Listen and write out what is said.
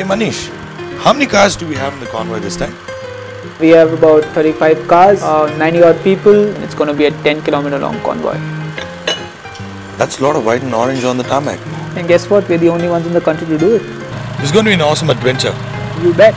Hey Manish, how many cars do we have in the convoy this time? We have about 35 cars, 90 odd people. It's going to be a 10-kilometer long convoy. That's a lot of white and orange on the tarmac. And guess what? We're the only ones in the country to do it. It's going to be an awesome adventure. You bet.